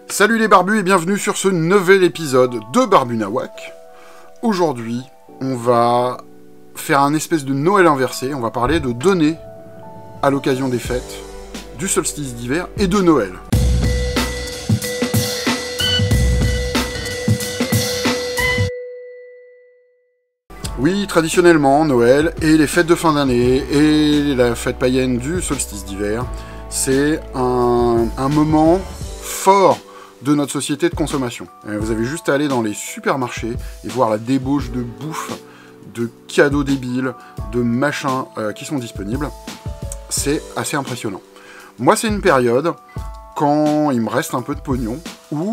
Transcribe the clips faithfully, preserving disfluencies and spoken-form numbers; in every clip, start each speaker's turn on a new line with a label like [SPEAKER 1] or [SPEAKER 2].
[SPEAKER 1] Salut les barbus et bienvenue sur ce nouvel épisode de Barbu Nawak. Aujourd'hui, on va faire un espèce de Noël inversé. On va parler de données à l'occasion des fêtes, du solstice d'hiver et de Noël. Oui, traditionnellement, Noël et les fêtes de fin d'année et la fête païenne du solstice d'hiver, c'est un, un moment fort de notre société de consommation. Vous avez juste à aller dans les supermarchés et voir la débauche de bouffe, de cadeaux débiles, de machins euh, qui sont disponibles. C'est assez impressionnant. Moi, c'est une période, quand il me reste un peu de pognon, où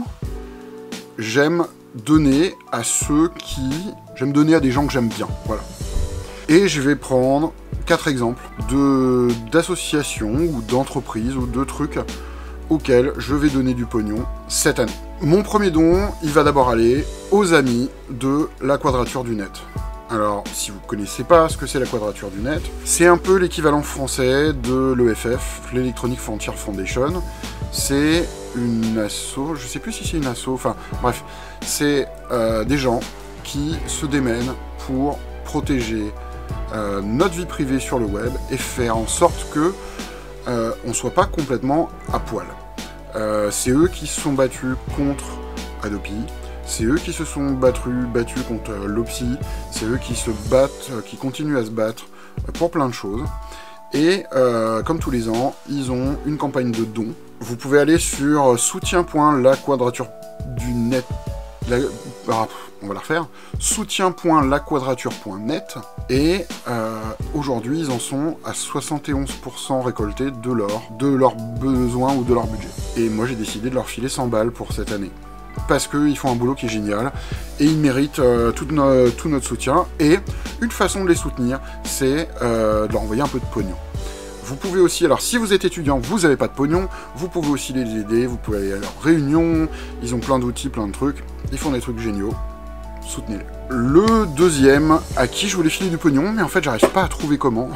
[SPEAKER 1] j'aime donner à ceux qui... J'aime donner à des gens que j'aime bien, voilà. Et je vais prendre quatre exemples de, d'associations ou d'entreprises ou de trucs auxquels je vais donner du pognon cette année. Mon premier don, il va d'abord aller aux amis de la Quadrature du Net. Alors, si vous ne connaissez pas ce que c'est la Quadrature du Net, c'est un peu l'équivalent français de l'E F F, l'Electronic Frontier Foundation. C'est une asso, je sais plus si c'est une asso, enfin bref, c'est euh, des gens qui se démènent pour protéger euh, notre vie privée sur le web et faire en sorte que euh, on ne soit pas complètement à poil. Euh, c'est eux qui se sont battus contre Adopi, c'est eux qui se sont battus, battus contre euh, Lopsy, c'est eux qui se battent, euh, qui continuent à se battre euh, pour plein de choses. Et euh, comme tous les ans, ils ont une campagne de dons. Vous pouvez aller sur soutien point la quadrature du net. La, ah, on va la refaire. soutien point la quadrature point net. Et euh, aujourd'hui, ils en sont à soixante et onze pour cent récoltés de leur, de leurs besoins ou de leur budget. Et moi, j'ai décidé de leur filer cent balles pour cette année. Parce qu'ils font un boulot qui est génial, et ils méritent euh, tout, no- tout notre soutien, et une façon de les soutenir, c'est euh, de leur envoyer un peu de pognon. Vous pouvez aussi, alors si vous êtes étudiant, vous n'avez pas de pognon, vous pouvez aussi les aider, vous pouvez aller à leurs réunions, ils ont plein d'outils, plein de trucs, ils font des trucs géniaux, soutenez-les. Le deuxième, à qui je voulais filer du pognon, mais en fait j'arrive pas à trouver comment,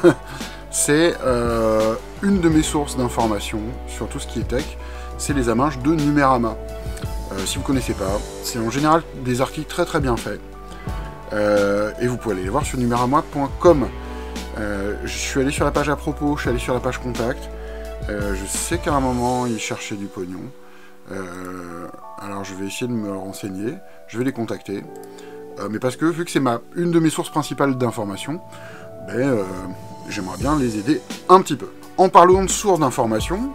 [SPEAKER 1] c'est euh, une de mes sources d'informations sur tout ce qui est tech, c'est les amarches de Numérama. Euh, si vous ne connaissez pas, c'est en général des articles très très bien faits. Euh, et vous pouvez aller les voir sur numérama point com. Euh, je suis allé sur la page à propos, je suis allé sur la page contact. Euh, je sais qu'à un moment, ils cherchaient du pognon. Euh, alors je vais essayer de me renseigner. Je vais les contacter. Euh, mais parce que vu que c'est ma, une de mes sources principales d'information, ben, euh, j'aimerais bien les aider un petit peu. En parlant de sources d'information,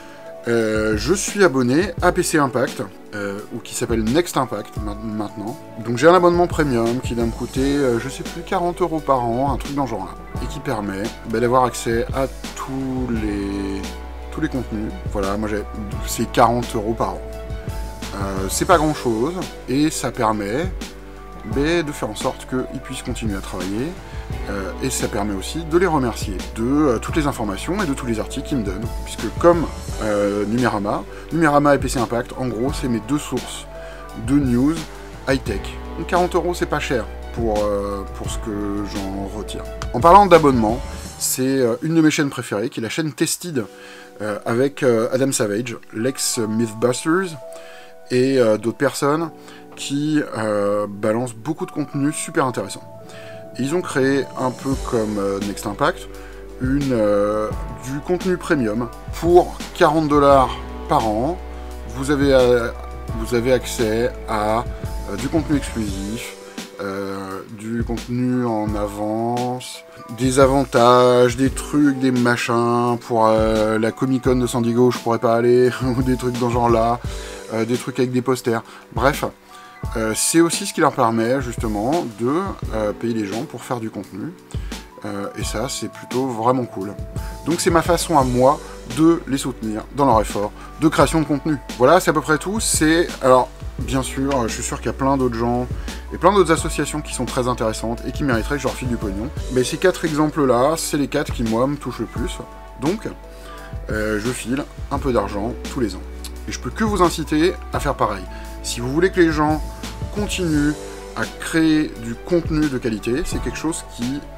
[SPEAKER 1] Euh, je suis abonné à P C Impact, euh, ou qui s'appelle Next Impact ma- maintenant. Donc j'ai un abonnement premium qui va me coûter, euh, je sais plus, quarante euros par an, un truc dans ce genre-là, et qui permet bah, d'avoir accès à tous les tous les contenus. Voilà, moi j'ai c'est quarante euros par an. Euh, c'est pas grand-chose, et ça permet bah, de faire en sorte qu'ils puissent continuer à travailler. Euh, et ça permet aussi de les remercier de euh, toutes les informations et de tous les articles qu'ils me donnent. Puisque comme euh, Numérama, Numérama et P C Impact, en gros, c'est mes deux sources de news high-tech. Donc quarante euros, c'est pas cher pour, euh, pour ce que j'en retire. En parlant d'abonnement, c'est euh, une de mes chaînes préférées, qui est la chaîne Tested, euh, avec euh, Adam Savage, l'ex-Mythbusters, et euh, d'autres personnes qui euh, balancent beaucoup de contenu super intéressant. Ils ont créé, un peu comme euh, Next Impact, une, euh, du contenu premium pour quarante dollars par an. Vous avez, euh, vous avez accès à euh, du contenu exclusif, euh, du contenu en avance, des avantages, des trucs, des machins. Pour euh, la Comic Con de San Diego, je pourrais pas aller, ou des trucs dans ce genre-là, euh, des trucs avec des posters. Bref. Euh, c'est aussi ce qui leur permet justement de euh, payer les gens pour faire du contenu. Euh, et ça, c'est plutôt vraiment cool. Donc c'est ma façon à moi de les soutenir dans leur effort de création de contenu. Voilà, c'est à peu près tout. C'est alors, bien sûr, je suis sûr qu'il y a plein d'autres gens et plein d'autres associations qui sont très intéressantes et qui mériteraient que je leur file du pognon. Mais ces quatre exemples-là, c'est les quatre qui, moi, me touchent le plus. Donc, euh, je file un peu d'argent tous les ans. Et je peux que vous inciter à faire pareil. Si vous voulez que les gens continuent à créer du contenu de qualité, c'est quelque chose qui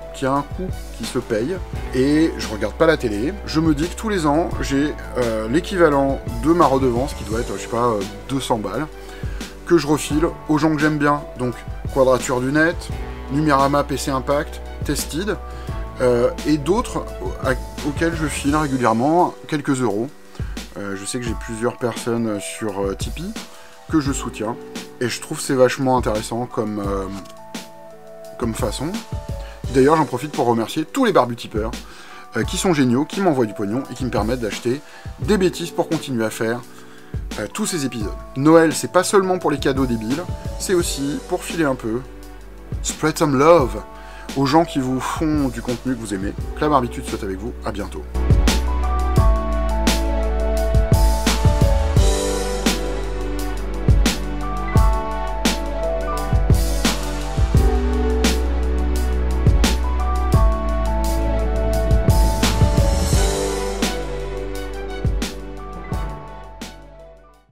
[SPEAKER 1] qui a un coût qui se paye, et je regarde pas la télé. Je me dis que tous les ans, j'ai euh, l'équivalent de ma redevance, qui doit être, je sais pas, euh, deux cents balles, que je refile aux gens que j'aime bien. Donc, Quadrature du Net, Numérama, P C Impact, Tested, euh, et d'autres auxquels je file régulièrement quelques euros. Euh, je sais que j'ai plusieurs personnes sur euh, Tipeee que je soutiens, et je trouve que c'est vachement intéressant comme, euh, comme façon. D'ailleurs, j'en profite pour remercier tous les barbutipeurs euh, qui sont géniaux, qui m'envoient du pognon et qui me permettent d'acheter des bêtises pour continuer à faire euh, tous ces épisodes. Noël, c'est pas seulement pour les cadeaux débiles, c'est aussi pour filer un peu, spread some love aux gens qui vous font du contenu que vous aimez. Que la barbitude soit avec vous, à bientôt.